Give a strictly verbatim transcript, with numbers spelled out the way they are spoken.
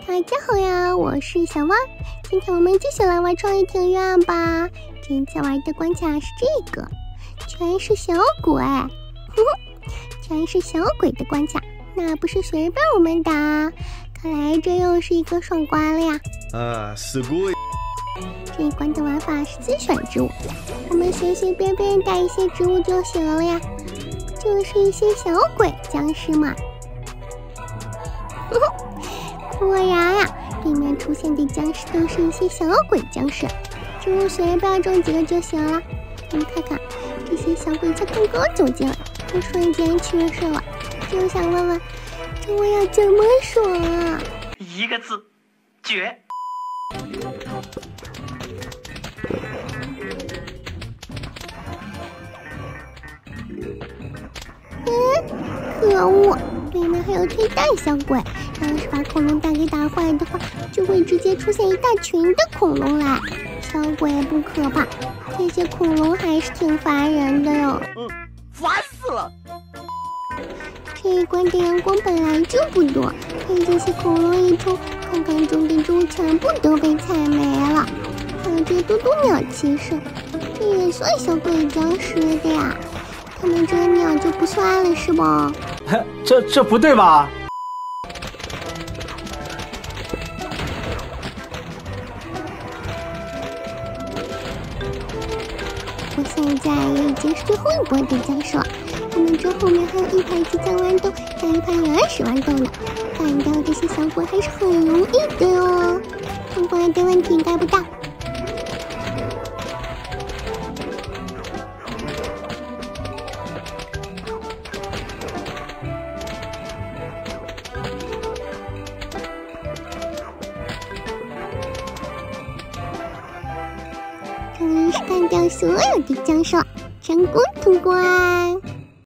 大家好呀，我是小蛙，今天我们继续来玩创意庭院吧。今天玩的关卡是这个，全是小鬼，呵呵，全是小鬼的关卡，那不是随便我们打，看来这又是一个爽瓜了呀。 啊，すごい。 这一关的玩法是自选植物，我们随随便便带一些植物就行了呀，就是一些小鬼僵尸嘛。呵呵，果然呀、啊，里面出现的僵尸都是一些小鬼僵尸，植物随便种几个就行了。我们看看这些小鬼才刚刚走进来，就瞬间缺失了，就想问问，这我要怎么爽啊？ 一个字，绝！ 嗯，可恶！里面还有推蛋小鬼，要是把恐龙蛋给打坏的话，就会直接出现一大群的恐龙来。小鬼不可怕，这些恐龙还是挺烦人的哟。 嗯，烦死了！ 这一关的阳光本来就不多，被这些恐龙一冲，看看中的猪全部都被踩没了。还有这嘟嘟鸟骑士，这也算小鬼僵尸的呀？他们这鸟就不算了是吧？ 这这不对吧？ 我现在也已经是最后一波的僵尸了，我们这后面还有一排激将豌豆，还有一排原始豌豆呢。干掉这些小鬼还是很容易的哟，通关的问题应该不大。终于是干掉所有的僵尸，成功通关。